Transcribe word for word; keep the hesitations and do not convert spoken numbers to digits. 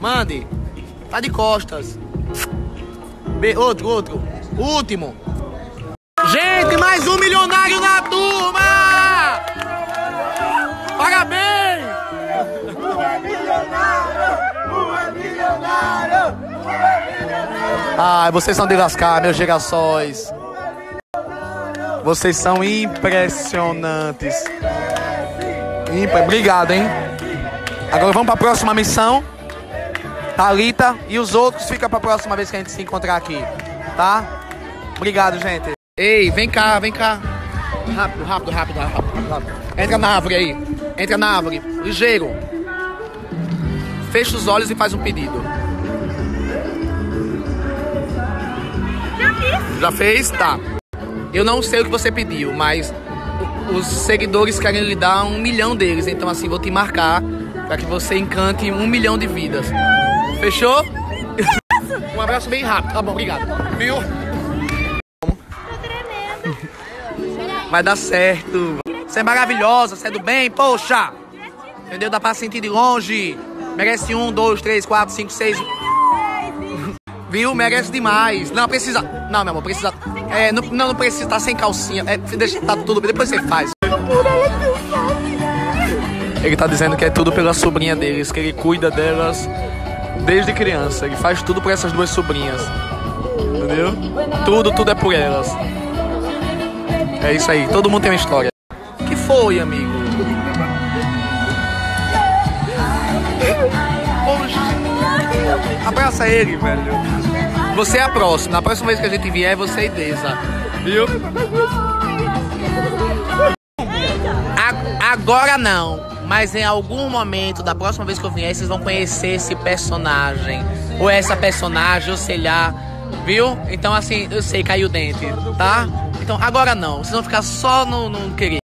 Mande. Tá de costas. Be outro, outro. Último. Gente, mais um milionário na turma! Parabéns! Um é milionário! Um é milionário! Um é milionário! Ai, vocês são de lascar, meus girassóis. Vocês são impressionantes. Impre... Obrigado, hein? Agora vamos pra próxima missão. Thalita e os outros ficam pra próxima vez que a gente se encontrar aqui, tá? Obrigado, gente. Ei, vem cá, vem cá. Rápido, rápido, rápido, rápido, rápido. Entra na árvore aí. Entra na árvore. Ligeiro. Fecha os olhos e faz um pedido. Já fiz. Já fez? Tá. Eu não sei o que você pediu, mas os seguidores querem lhe dar um milhão deles. Então assim, vou te marcar pra que você encante um milhão de vidas. Fechou? Um abraço bem rápido. Tá bom, obrigado. Viu? Vai dar certo. Você é maravilhosa, você é do bem, poxa. Entendeu? Dá pra sentir de longe. Merece um, dois, três, quatro, cinco, seis. Viu? Merece demais. Não, precisa. Não, meu amor, precisa. É, não, não, não precisa. Tá sem calcinha. É, deixa, tá tudo bem. Depois você faz. Ele tá dizendo que é tudo pela sobrinha deles, que ele cuida delas desde criança. Ele faz tudo por essas duas sobrinhas. Entendeu? Tudo, tudo é por elas. É isso aí, todo mundo tem uma história. Que foi, amigo? Poxa. Abraça ele, velho. Você é a próxima. Na próxima vez que a gente vier, você é Idesa. Viu? A- agora não. Mas em algum momento, da próxima vez que eu vier, vocês vão conhecer esse personagem. Ou essa personagem, ou sei lá. Viu? Então assim, eu sei, caiu o dente, tá? Então agora não, vocês vão ficar só no, no querer.